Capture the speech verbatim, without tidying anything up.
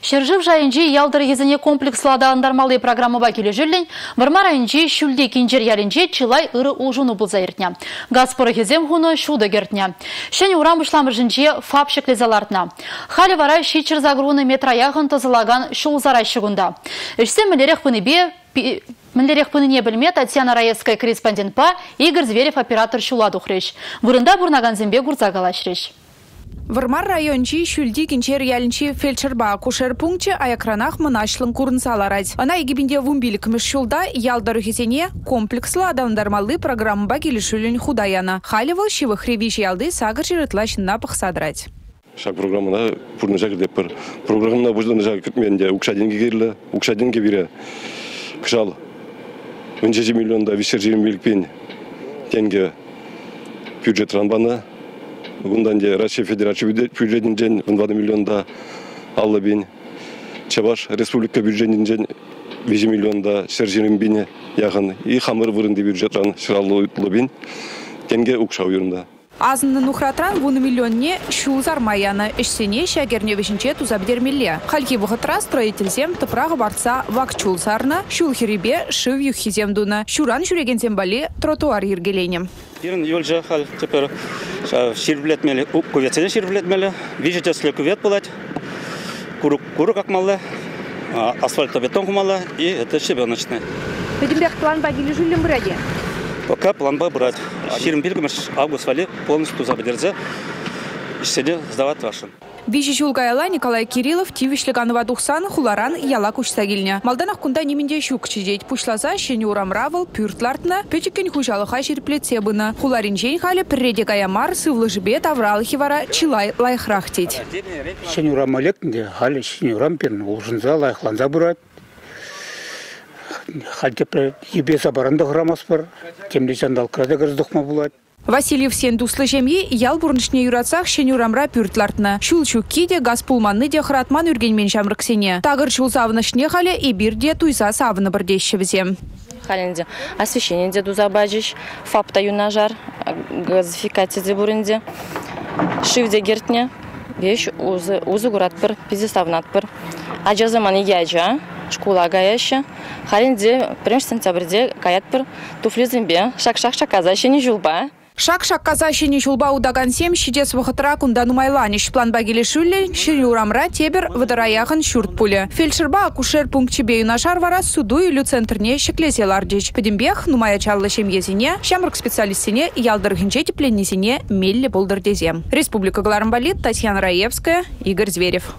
Шержив жайынжи ялдыр езіне комплекслада андармалы программыба келе жүрлен, Варма райынжи шүлде кенжер ялінже чылай ыры ұжыны бұлза ертіне. Газпоры хезем хуны шуды кертіне. Шәне урам бұшламыр жынже фап шеклезалартына. Халі вара шичір загруны метраяғын тызылаган шулзарай шығында. Ішсе мүлерек пыныбе Міндерек пыныне білме Татьяна Раевская корреспондент па Игорь Зверев оператор шуладу хреш. Вырында бурнаган зембе гурзагалаш реш. Вармар райончи шүлді кенчер ялінчи фельдшерба кушер пункте аякранах мұнашлың курынсаларад. Ана егебінде вумбилік мүшшілда ялдар хесене комплекслы адамдармалы программыба келішілін худаяна. Халевал шивых ревиш ялды сагыр жирытлашына пықсадырад. Шак программына пұрны жәгірдеп бір. Программына бұжданы жәгір күтменде ұқшаденге керілі, ұқшаденге бірі. Кышал он шесть миллионда вишер жирмелікпен тенге бюджет ранбаны. Бұндан де Россия Федерация бюджетін жен он два миллионда аллы бен. Чабаш республика бюджетін жен бес миллионда шер жирмбене яғын. И хамыр вырынды бюджетран шыраллы бен тенге ұқша ойырында. Азынны нухратран вуны миллионне шул зармаяны ішсене шагерне вешінче тузабдермелле. Хальки вғытра строительзем тыпрағы барца вакчул сарны, шул херебе шыв юхизем дуны. Шуран жүреген зембали тротуар ергеленем. Ирін елжі хал тепер ширблетмелі, күветседе ширблетмелі, вижетеслі күвет болать, куру какмалы, асфальто-бетон кумалы и это щебеночный. Пойдембек план багили жулем браде. Пока план был брать. Ширим биргамеш август вали полностью забедерзе. Ишседе сдавать вашим. Вижи жулгайла Николай Кириллов тивишлеганова тухсан хуларан яла кушсагилне. Малданах кунда немінде щук чидеть пушлаза шене урамравал пюртлартна печекен хужалыха ширплетсе бына. Хуларин жень хали предегая мар сывлы жбет аврал хивара чилай лайхрахтеть. Шене урамалекнде хали шене урампен улжынза лайхланза бурат. Хальтепре ебеса баранда грамас бар, кемде жандал крада гырздықма булат. Васильев сен дуслы жемье ял бурнышне юрацах шенюрамра пюртлартна. Шулчу киде газ пулманны де хратман үргенмен жамрыксене. Тагыр шул савнышне хале и бирде туйса савны бірдешшевзе. Халенде освещение де дузабажиш, фапта юнажар, газификация де бурынде, шивде гертне, вещь узы узы гурат пыр, пизиставнат пыр. Аджазаманы яджа. Школа гаяща. Харинде первого сентября гаят пер туфли зембе. Шак-шак шаказа ще не жулба. Шак-шак каза ще не жулба удаган сем щидец вахатра кундану майланиш. План багили шулли ширюрамра тебер выдараяхан шурт пуле. Фельдшерба акушер пункт чебею нашар вара суду или центрне щеклезе лардич. Педембех нумая чалла шемьезине, шамрак специалистине ялдар гинчети пленнизине мелли болдардезем. Республика Галарамбалит, Татьяна Раевская, Игорь Зверев.